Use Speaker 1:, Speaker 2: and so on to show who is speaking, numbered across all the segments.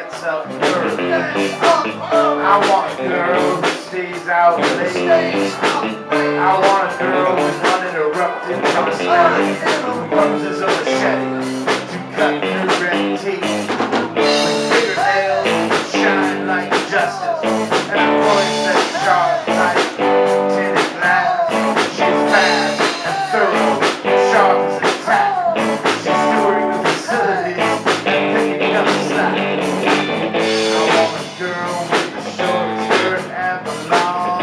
Speaker 1: gets up early. I want a girl who stays out late. I want a girl with uninterrupted prosperity, who uses a machete to cut through red tape, with fingernails that shine like justice, and a voice that's sharp like tinted glass. She's fast and thorough, sharp as a tack. She's stewarding the facilities and picking up slack. I want a girl with a short skirt and a long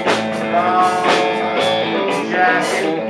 Speaker 1: jacket.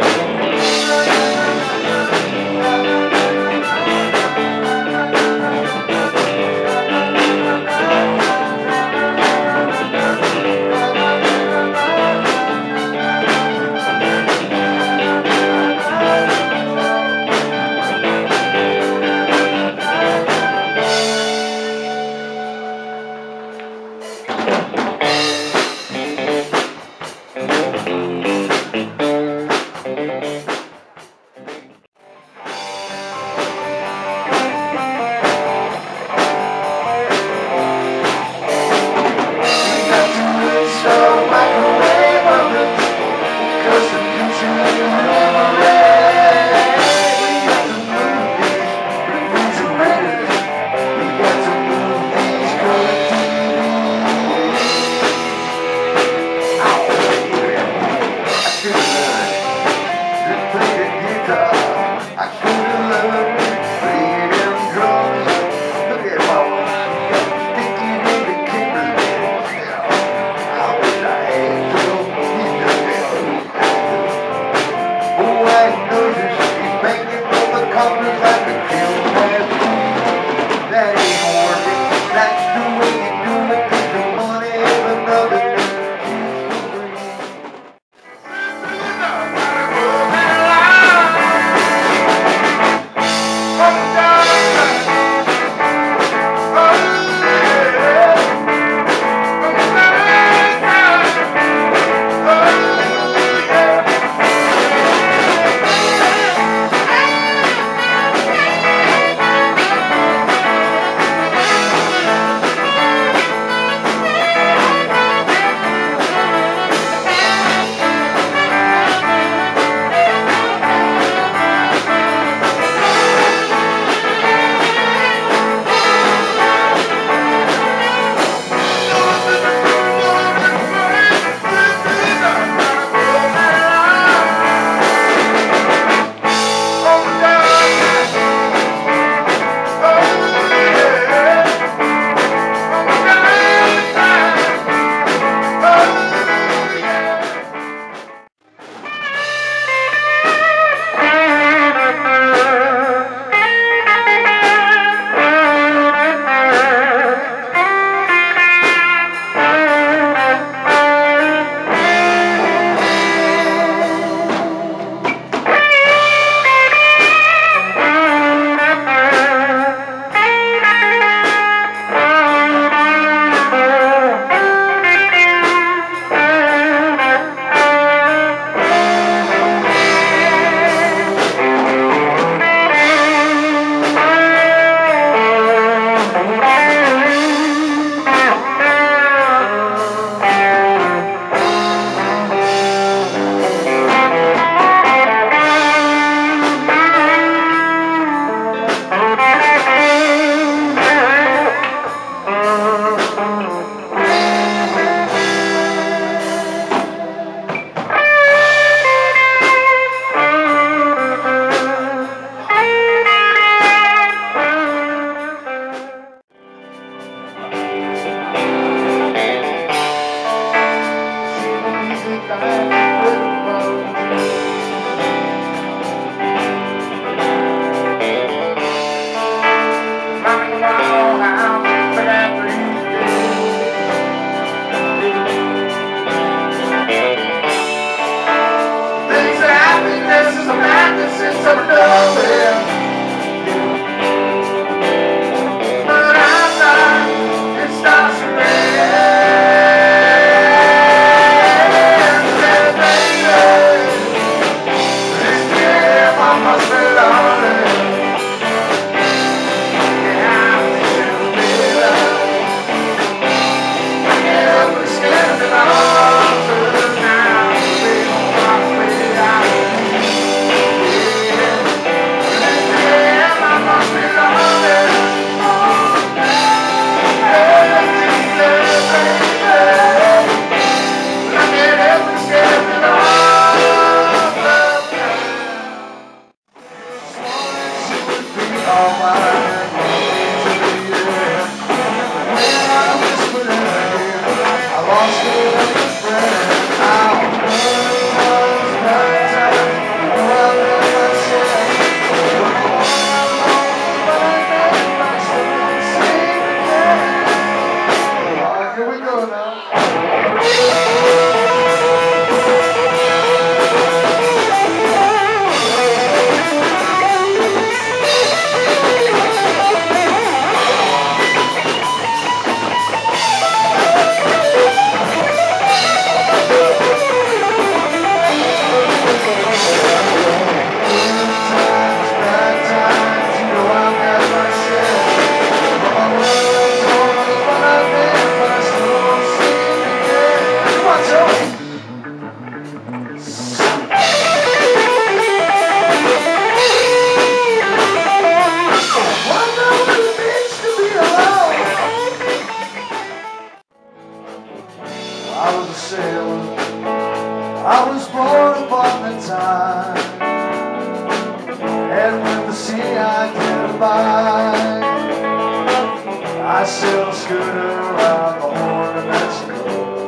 Speaker 1: I sail a scooter around the Horn of Mexico.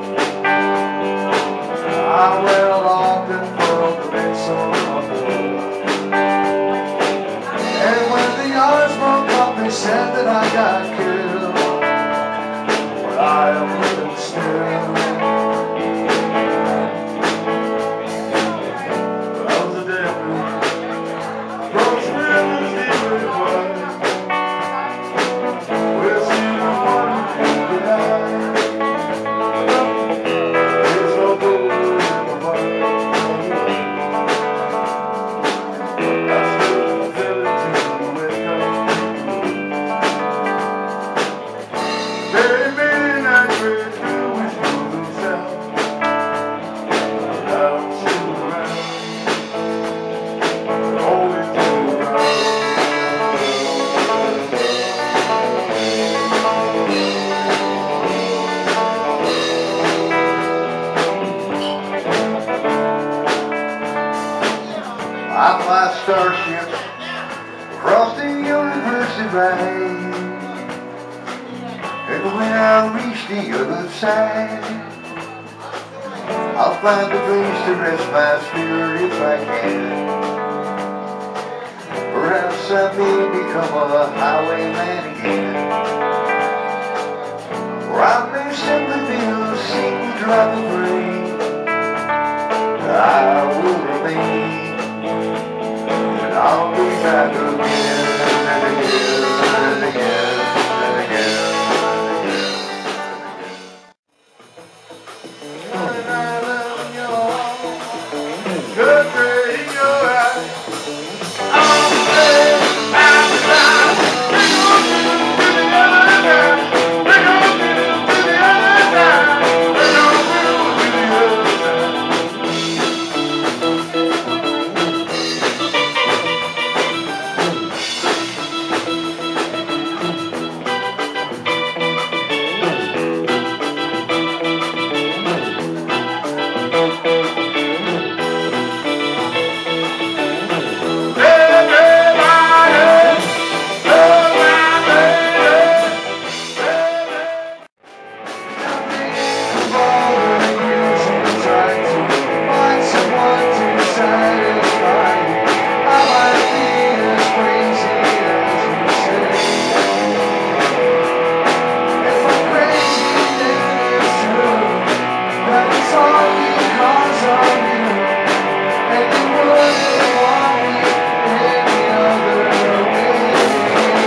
Speaker 1: I went aloft and furled the mainsail on board. And when the yards broke up, they said that I got killed. But I am living still. That was a damn good. Those rivers deep and wide. We'll see the one in the night. There's no gold in the heart. That's the fidelity with her. Very midnight train through which moves south. Down to the ground. Always to the ground. I fly starships across the universe at night, and when I reach the other side, I'll find a place to rest my spirit if I can. Perhaps I may become a highwayman again, or I may simply be a single drop of rain. I will remain. I'll be back again and again and again and again and again. And I love your country in your eyes. I'm there, I'm alive. We're gonna do the other time. We're gonna do the other time. We're gonna do the other time.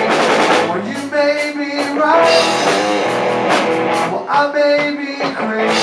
Speaker 1: I may be crazy.